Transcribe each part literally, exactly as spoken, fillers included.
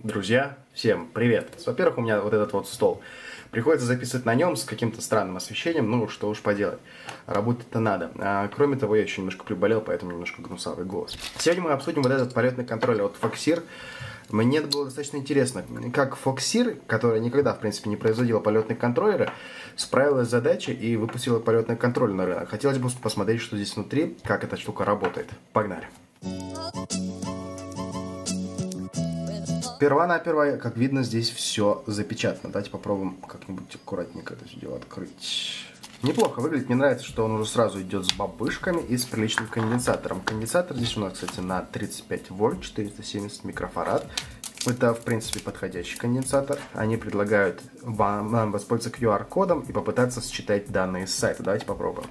Друзья, всем привет! Во-первых, у меня вот этот вот стол. Приходится записывать на нем с каким-то странным освещением, ну что уж поделать. Работать-то надо. А, кроме того, я еще немножко приболел, поэтому немножко гнусавый голос. Сегодня мы обсудим вот этот полетный контроллер от Foxeer. Мне это было достаточно интересно, как Foxeer, которая никогда, в принципе, не производила полетные контроллеры, справилась с задачей и выпустила полетный контроллер на рынок. Хотелось бы посмотреть, что здесь внутри, как эта штука работает. Погнали! Сперва-наперво, как видно, здесь все запечатано. Давайте попробуем как-нибудь аккуратненько это все дело открыть. Неплохо выглядит. Мне нравится, что он уже сразу идет с бабышками и с приличным конденсатором. Конденсатор здесь у нас, кстати, на тридцать пять вольт, четыреста семьдесят микрофарад. Это, в принципе, подходящий конденсатор. Они предлагают вам, вам воспользоваться ку ар-кодом и попытаться считать данные с сайта. Давайте попробуем.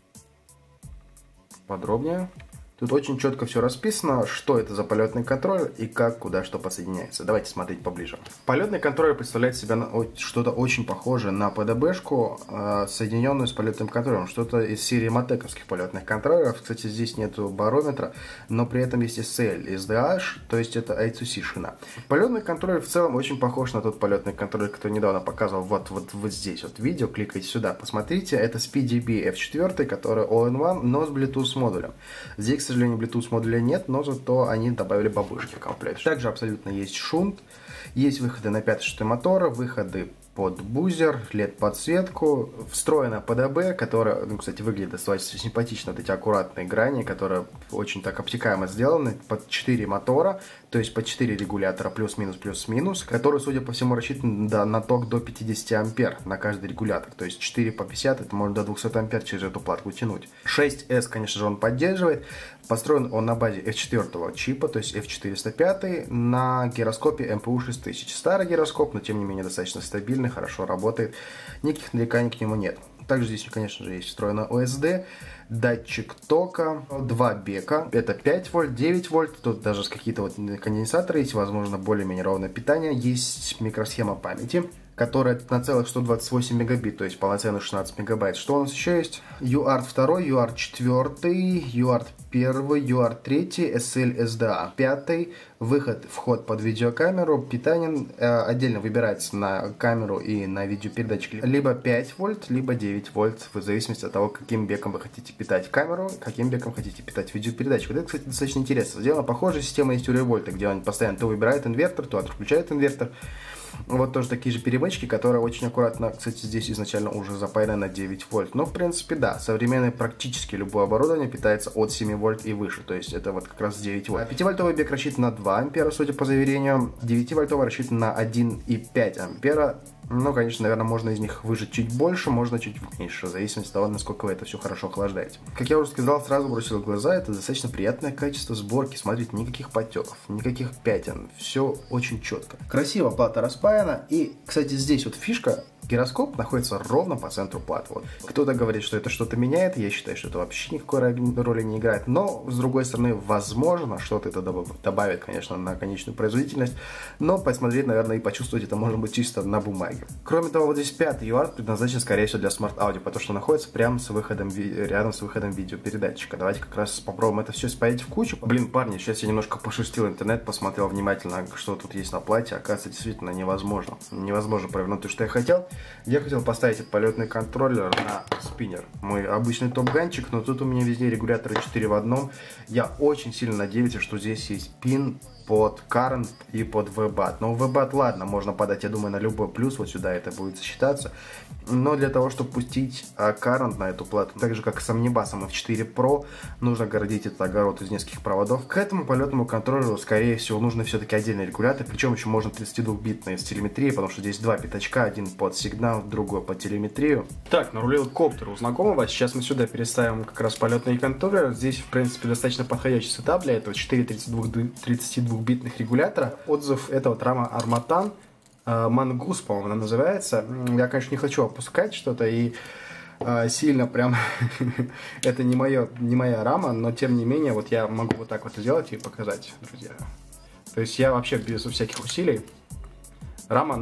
Подробнее. Тут очень четко все расписано, что это за полетный контроллер и как, куда, что подсоединяется. Давайте смотреть поближе. Полетный контроллер представляет себя что-то очень похожее на пэ дэ бэ-шку, соединенную с полетным контроллером. Что-то из серии матековских полетных контроллеров. Кстати, здесь нету барометра, но при этом есть эс эл, эс ди эйч, то есть это эй ту си шина. Полетный контроллер в целом очень похож на тот полетный контроллер, который недавно показывал вот, вот, вот здесь. Вот видео, кликайте сюда, посмотрите. Это SpeedDB эф четыре, который all-in-one, но с Bluetooth модулем. Здесь, к сожалению, Bluetooth модуля нет, но зато они добавили бабушки в комплект. Также абсолютно есть шунт, есть выходы на пятый-шестой мотора, выходы под бузер, лед подсветку, встроена пэ дэ бэ, которая, ну, кстати, выглядит достаточно симпатично, вот эти аккуратные грани, которые очень так обтекаемо сделаны, под четыре мотора, то есть под четыре регулятора плюс-минус, плюс-минус, которые, судя по всему, рассчитаны да, на ток до пятидесяти ампер на каждый регулятор, то есть четыре по пятьдесят, это можно до двухсот ампер через эту платку тянуть. шесть эс, конечно же, он поддерживает, построен он на базе эф четыре чипа, то есть эф четыреста пять, на гироскопе эм пэ у шесть тысяч. Старый гироскоп, но тем не менее достаточно стабильный, хорошо работает, никаких нареканий к нему нет. Также здесь, конечно же, есть встроена о эс ди, датчик тока, два бека, это пять вольт, девять вольт, тут даже какие-то вот конденсаторы есть, возможно, более-менее ровное питание, есть микросхема памяти, которая на целых сто двадцать восемь мегабит, то есть полноценных шестнадцать мегабайт. Что у нас еще есть? ю ар ар два, ю ар четыре, ю ар один, ю ар три, эс эл эс ди эй пять, выход, вход под видеокамеру, питание э, отдельно выбирается на камеру и на видеопередатчик либо пять вольт, либо девять вольт, в зависимости от того, каким беком вы хотите питать камеру, каким беком хотите питать видеопередатчик. Вот это, кстати, достаточно интересно. Сделана похожая система есть у Revolt, где он постоянно то выбирает инвертор, то отключает инвертор. Вот тоже такие же перемычки, которые очень аккуратно, кстати, здесь изначально уже запаяны на девять вольт. Но, в принципе, да, современное практически любое оборудование питается от семи вольт и выше. То есть это вот как раз девять вольт. пятивольтовый бек рассчитан на два ампера, судя по заверениям. девятивольтовый рассчитан на один и пять ампера. Ну, конечно, наверное, можно из них выжать чуть больше, можно чуть меньше, в зависимости от того, насколько вы это все хорошо охлаждаете. Как я уже сказал, сразу бросил в глаза, это достаточно приятное качество сборки. Смотрите, никаких потеков, никаких пятен, все очень четко. Красиво плата распаяна, и, кстати, здесь вот фишка, гироскоп находится ровно по центру платы. Вот. Кто-то говорит, что это что-то меняет, я считаю, что это вообще никакой роли не играет, но, с другой стороны, возможно, что-то это добавит, конечно, на конечную производительность, но посмотреть, наверное, и почувствовать это может быть чисто на бумаге. Кроме того, вот здесь пятый ю ар предназначен, скорее всего, для смарт-аудио, потому что находится прямо с выходом, рядом с выходом видеопередатчика. Давайте как раз попробуем это все спаять в кучу. Блин, парни, сейчас я немножко пошерстил интернет, посмотрел внимательно, что тут есть на плате. Оказывается, действительно невозможно. Невозможно провернуть то, что я хотел. Я хотел поставить этот полетный контроллер на спиннер. Мой обычный топ-ганчик, но тут у меня везде регуляторы четыре в одном. Я очень сильно надеюсь, что здесь есть пин под current и под ви бат. Но ви бат, ладно, можно подать, я думаю, на любой плюс, вот сюда это будет засчитаться. Но для того, чтобы пустить current на эту плату, так же как с Omnibus эф четыре про, нужно городить этот огород из нескольких проводов. К этому полетному контроллеру, скорее всего, нужно все-таки отдельный регулятор, причем еще можно тридцатидвухбитный с телеметрией, потому что здесь два пятачка, один под сигнал, другой под телеметрию. Так, нарулил коптер у знакомого, сейчас мы сюда переставим как раз полетный контроллер. Здесь, в принципе, достаточно подходящий сетап для этого, четыре тридцатидвухбитных регулятора. Отзыв — это вот рама Armatan, Mongoose, по-моему, она называется. Я, конечно, не хочу опускать что-то и э, сильно прям это не, моё, не моя рама, но тем не менее вот я могу вот так вот сделать и показать, друзья. То есть я вообще без всяких усилий. Рама, ну,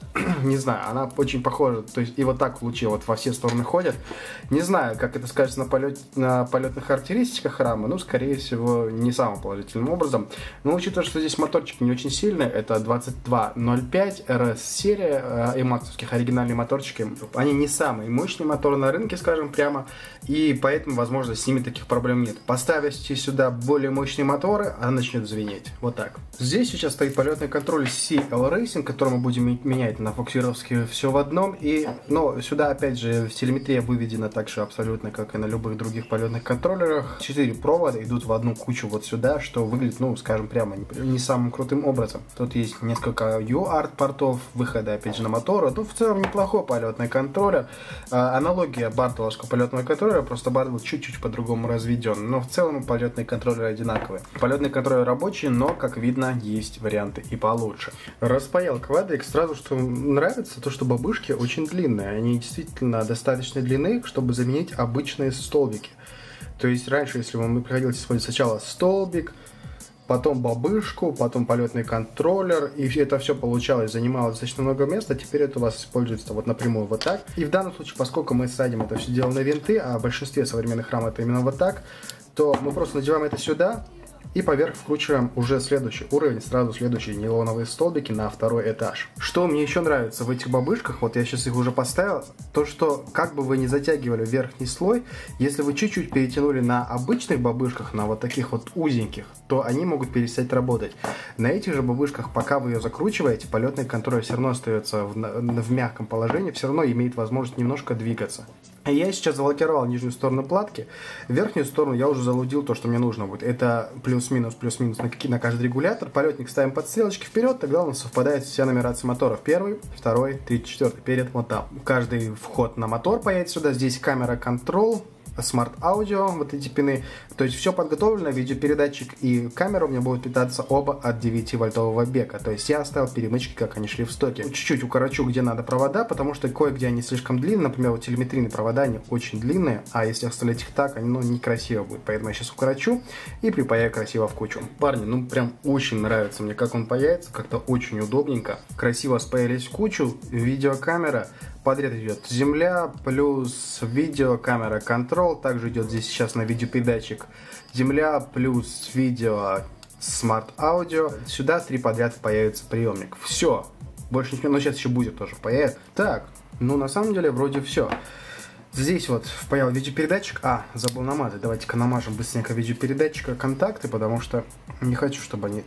Не знаю, она очень похожа, то есть и вот так лучи вот во все стороны ходят. Не знаю, как это скажется на, полет, на полетных характеристиках рама, ну, скорее всего, не самым положительным образом. Но учитывая, что здесь моторчик не очень сильный, это двадцать два ноль пять эр эс серия эмаксовских, оригинальные моторчики, они не самые мощные моторы на рынке, скажем прямо, и поэтому, возможно, с ними таких проблем нет. Поставите сюда более мощные моторы, она начнет звенеть. Вот так. Здесь сейчас стоит полетный контроль си эл Racing, который мы будем менять на фоксировске все в одном. И, но сюда, опять же, телеметрия выведена так же абсолютно, как и на любых других полетных контроллерах. Четыре провода идут в одну кучу вот сюда, что выглядит, ну, скажем прямо, не самым крутым образом. Тут есть несколько ю арт портов, выхода, опять же, на моторы. Тут в целом неплохой полетный контроллер. А, аналогия бартоловского полетного контроллера, просто барт был чуть-чуть по-другому разведен. Но в целом полетные контроллеры одинаковые. Полетный контроллер рабочий, но, как видно, есть варианты и получше. Распаял квадрик. Сразу, что нравится, то, что бабушки очень длинные. Они действительно достаточной длины, чтобы заменить обычные столбики. То есть раньше, если вам приходилось использовать сначала столбик, потом бабышку, потом полетный контроллер, и это все получалось, занимало достаточно много места, теперь это у вас используется вот напрямую вот так. И в данном случае, поскольку мы садим это все дело на винты, а в большинстве современных рам это именно вот так, то мы просто надеваем это сюда, и поверх вкручиваем уже следующий уровень, сразу следующие нейлоновые столбики на второй этаж. Что мне еще нравится в этих бабышках, вот я сейчас их уже поставил, то что как бы вы не затягивали верхний слой, если вы чуть-чуть перетянули на обычных бабышках, на вот таких вот узеньких, то они могут перестать работать. На этих же бабышках, пока вы ее закручиваете, полетный контроль все равно остается в, в мягком положении, все равно имеет возможность немножко двигаться. Я сейчас залакировал нижнюю сторону платки, верхнюю сторону я уже залудил то, что мне нужно будет. Это плюс-минус, плюс-минус на, на каждый регулятор. Полетник ставим под стрелочки вперед, тогда у нас совпадает вся нумерация моторов. Первый, второй, третий, четвертый, перед, вот там. Каждый вход на мотор поедет сюда. Здесь камера контрол, смарт-аудио, вот эти пины. То есть все подготовлено, видеопередатчик и камера у меня будут питаться оба от девятивольтового бека. То есть я оставил перемычки, как они шли в стоке. Чуть-чуть укорочу, где надо провода, потому что кое-где они слишком длинные. Например, вот телеметрийные провода, они очень длинные, а если оставлять их так, они, ну, некрасиво будет. Поэтому я сейчас укорочу и припаяю красиво в кучу. Парни, ну прям очень нравится мне, как он паяется, как-то очень удобненько. Красиво спаялись в кучу, видеокамера. Подряд идет земля, плюс видеокамера контрол. Также идет здесь сейчас на видеопередатчик земля, плюс видео смарт-аудио. Сюда три подряд появится приемник. Все. Больше ничего, но сейчас еще будет тоже появится. Так, ну на самом деле вроде все. Здесь вот впаял видеопередатчик. А, забыл намазать. Давайте-ка намажем быстренько видеопередатчика контакты, потому что не хочу, чтобы они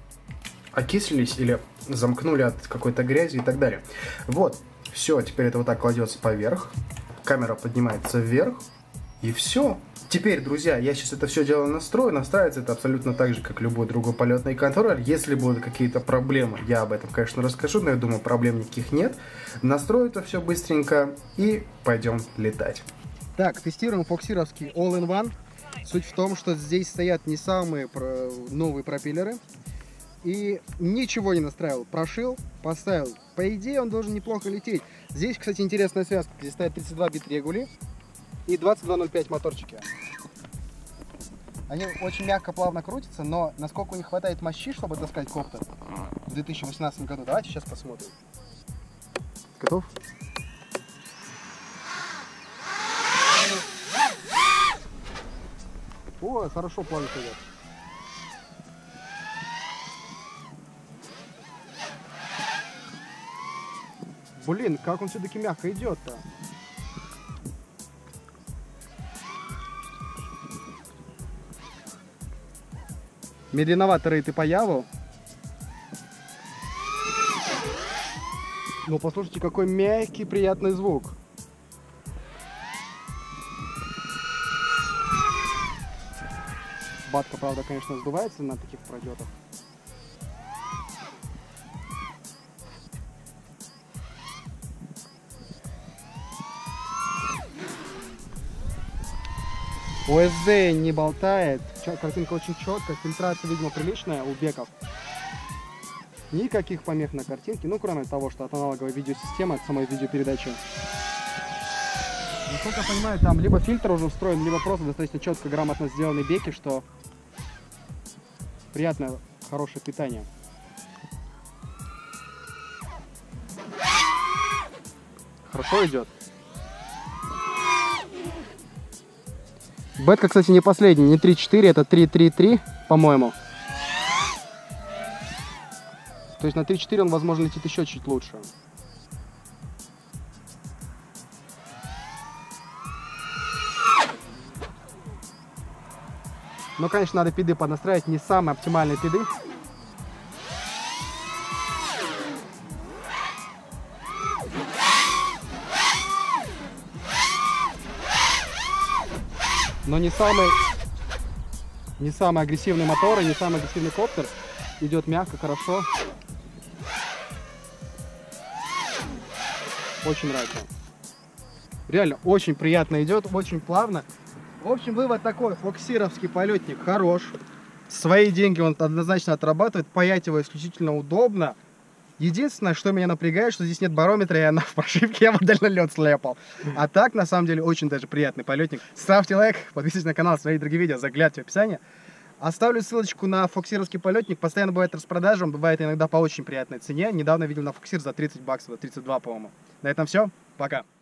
окислились или замкнули от какой-то грязи и так далее. Вот. Все, теперь это вот так кладется поверх. Камера поднимается вверх. И все. Теперь, друзья, я сейчас это все дело настрою. Настраивается это абсолютно так же, как любой другой полетный контроллер. Если будут какие-то проблемы, я об этом, конечно, расскажу, но я думаю, проблем никаких нет. Настрою это все быстренько и пойдем летать. Так, тестируем фоксировский All-in-One. Суть в том, что здесь стоят не самые новые пропеллеры. И ничего не настраивал, прошил, поставил. По идее он должен неплохо лететь. Здесь, кстати, интересная связка. Здесь стоят тридцать два бит регули и двадцать два ноль пять моторчики. Они очень мягко, плавно крутятся, но насколько у них хватает мощи, чтобы таскать коптер в две тысячи восемнадцатом году, давайте сейчас посмотрим. Готов? О, хорошо плавно идет. Блин, как он все-таки мягко идет-то. Медленновато рейты по яву. Но послушайте, какой мягкий, приятный звук. Батка, правда, конечно, сдувается на таких пролетах. о эс ди не болтает, картинка очень четкая, фильтрация, видимо, приличная у беков. Никаких помех на картинке, ну кроме того, что от аналоговой видеосистемы, от самой видеопередачи. Насколько я понимаю, там либо фильтр уже встроен, либо просто достаточно четко, грамотно сделаны беки, что приятное, хорошее питание. Хорошо идет. Бетка, кстати, не последний, не три четыре, это три три три, по-моему. То есть на три четыре он, возможно, летит еще чуть лучше. Но, конечно, надо пиды поднастраивать, не самые оптимальные пиды. Но не самый, не самый агрессивный мотор и не самый агрессивный коптер. Идет мягко, хорошо. Очень нравится. Реально, очень приятно идет, очень плавно. В общем, вывод такой. Фоксировский полетник хорош. Свои деньги он однозначно отрабатывает. Паять его исключительно удобно. Единственное, что меня напрягает, что здесь нет барометра, и на прошивке я модельно лед слепал. А так, на самом деле, очень даже приятный полетник. Ставьте лайк, подписывайтесь на канал, смотрите другие видео, заглядывайте в описание. Оставлю ссылочку на фоксировский полетник. Постоянно бывает распродажа, он бывает иногда по очень приятной цене. Недавно видел на фоксир за тридцать баксов, тридцать два, по-моему. На этом все. Пока.